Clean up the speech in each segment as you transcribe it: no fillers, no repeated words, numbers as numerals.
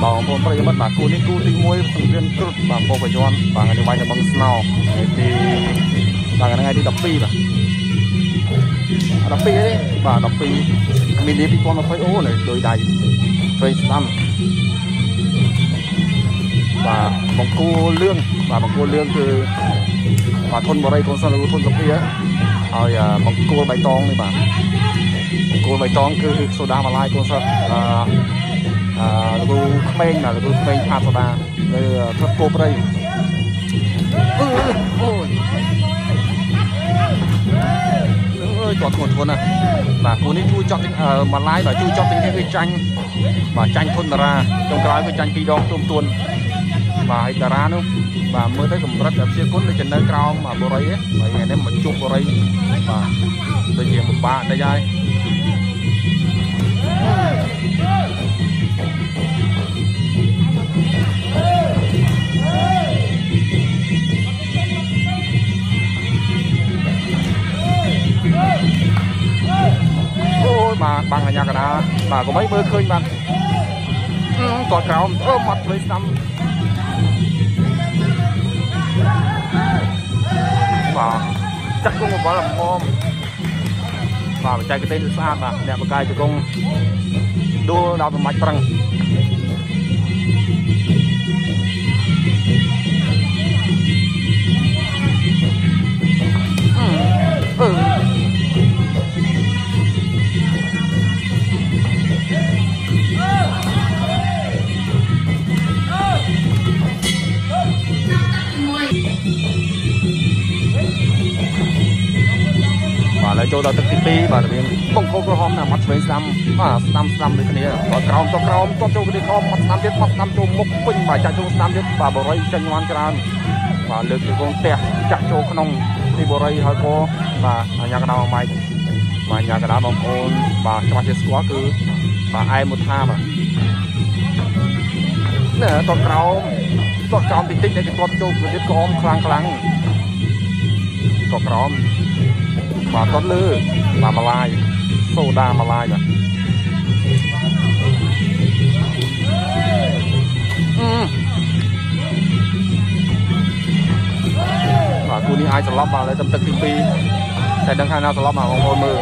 bảo một bây giờ mất bà cô đi cô tinh môi viên cướp bà cô phải chọn bà ngày mai là bằng snow thì bà ngày đi đập pi bà đập pi đấy bà đập pi mình đi con nó phải ố này đôi đài phơi xăm bà bằng cô lương bà bằng cô lương từ bà thôn vào đây con sao là thôn dọc kia rồi bằng cô bài tong này bà cô bài tong cứ soda mà lai con sao cô men là cô men pha soda rồi thoát cô đây ôi ơi chọn thôn à bà cô đi chui chọn mà lai bà chui chọn cái tranh bà tranh thôn ra trong cái tranh pi đong tôm tuôn bà hay ra nữa bà mới tới cùng rất là xe cuốn lên trên nơi cao mà bồ rây ấy vậy ngày đêm mà chụp bồ rây và tôi chỉ một ba đây dai ôi bà bằng là nhà cả đá bà có mấy bữa khơi bạn toàn cao ôm mặt lấy xăm và chắc cũng có làm mom và chạy cái tên xa mà đẹp một cái cho con đua đào mạch trăng và lại cho ta thực tivi và miền bông cô hôm nào mắt với xăm được cái này và còng to cho cái con mắt xăm tiếp mắt xăm cho mốc pin và chạy cho xăm tiếp và bò rây chân ngoan tràn và lực thì con tè chạy cho con nông thì bò rây hơi cô và nhà cái nào mày mà nhà cái nào bông ôn và cho bạn squat cứ và ai một tha mà nè to còng thì tích này cái con cho cái con khlang to còng mà con lư mà lai soda mà lai rồi và cô đi ai slot vào lấy tâm tật tiviแต่ดังข้างหน้าslotมาของโอนมือ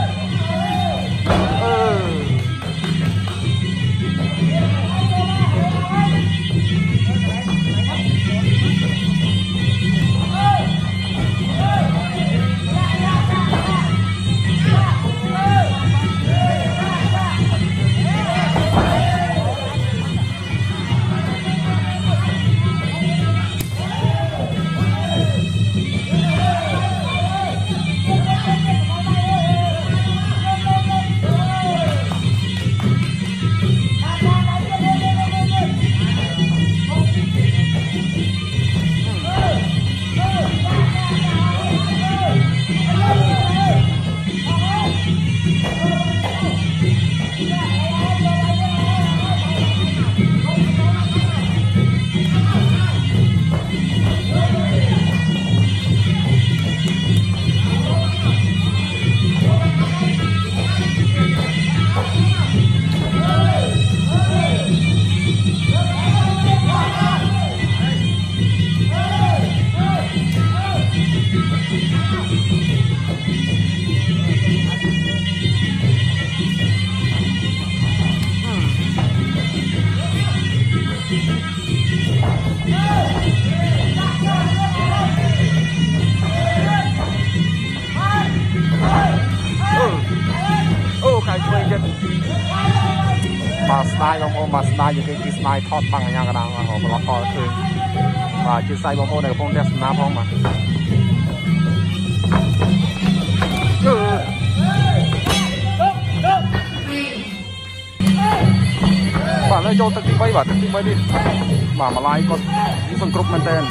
mà style bông ôm mà style những cái style thọt bằng nhà cái nào mà họ lọt thọtคือvà chiếc style bông ôm này bông đẹp snap không mà bạn ơi cho tận tí bay đi mà lai con những phần group maintain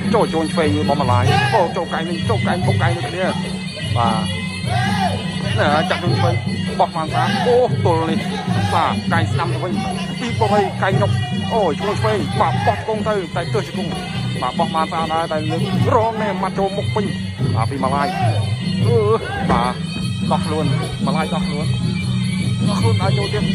trôi trôi phê như bom lại ô trâu cái bốc cái kia và nè chặt trôi phê bọc màn sáng ô tồi này và cái năm thôi đi bom hay cái nhóc ôi trôi phê mà bọc công tư tại tôi sẽ cùng mà bọc màn sáng này tại rong này mà trâu một pin và vì mà lại và đọc luôn mà lại đọc luôn ai trôi tiếp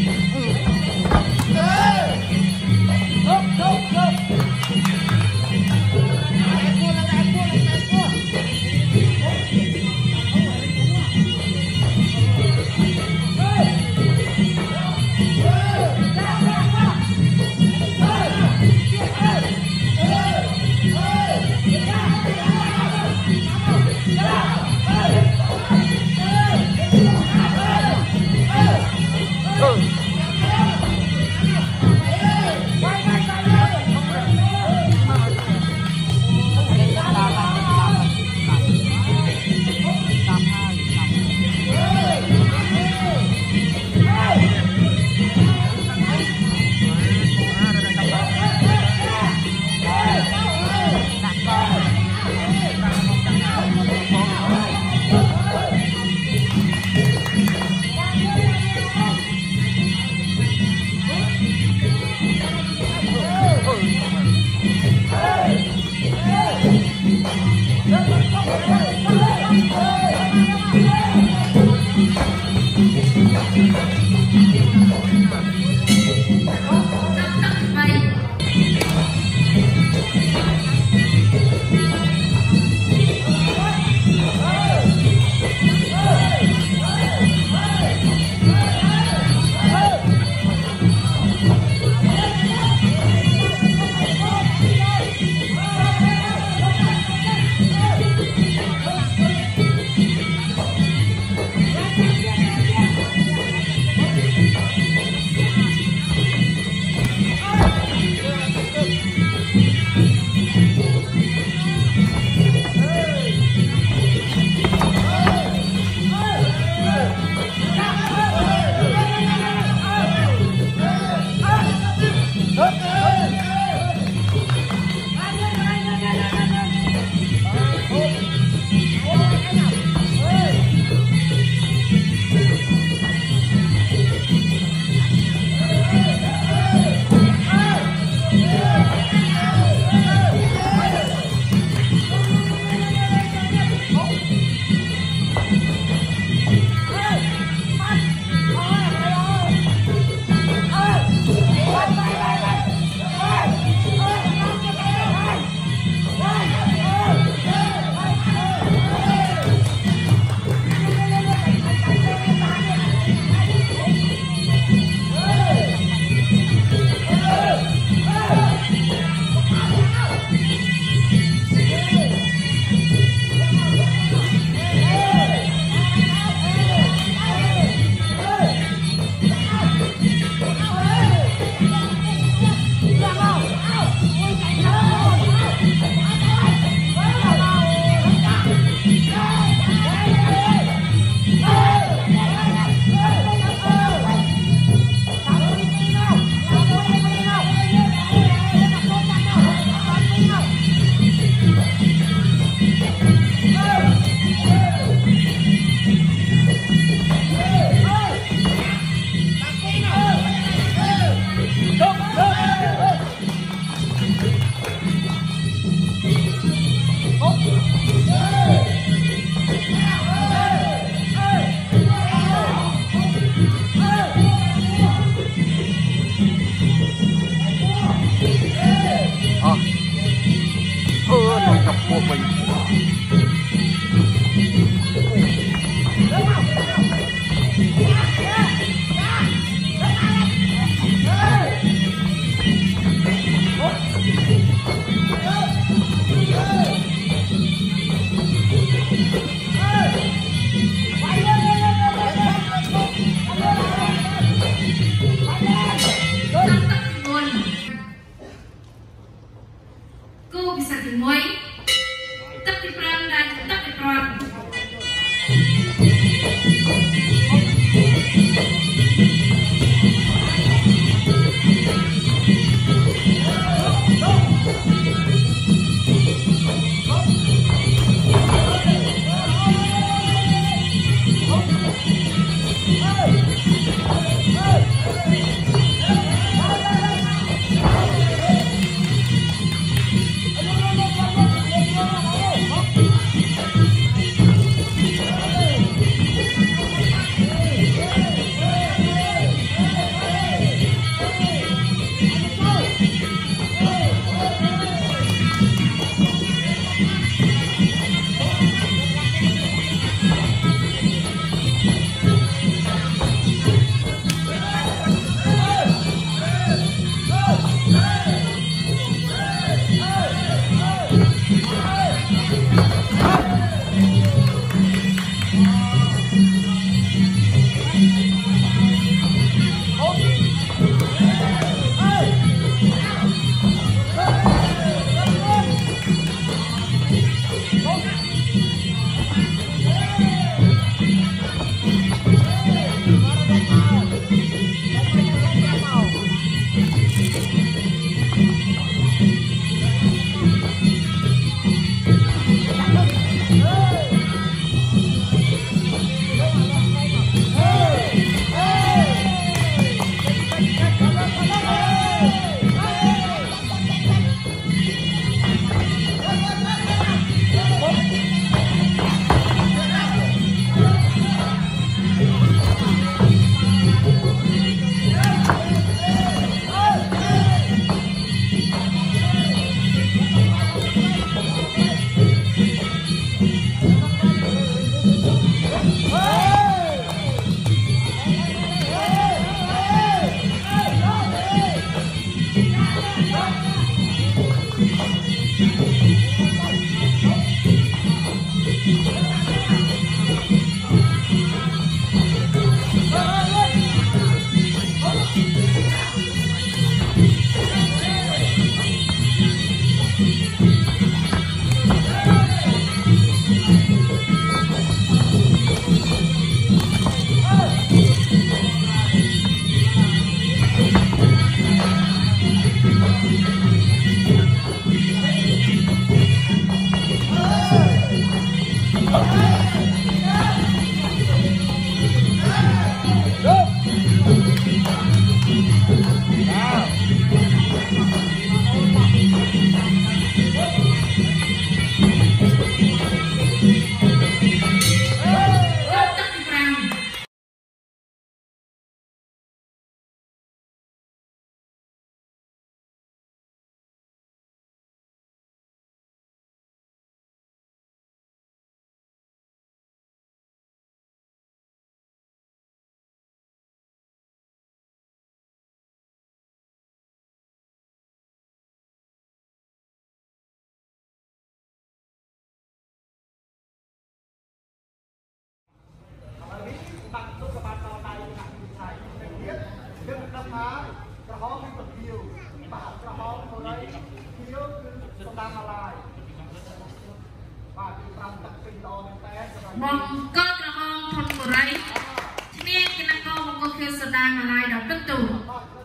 มองก็กระหองทนบุไรที่นี่กินนักก็มองก็คือสดามาลายดอกตึ้งตู่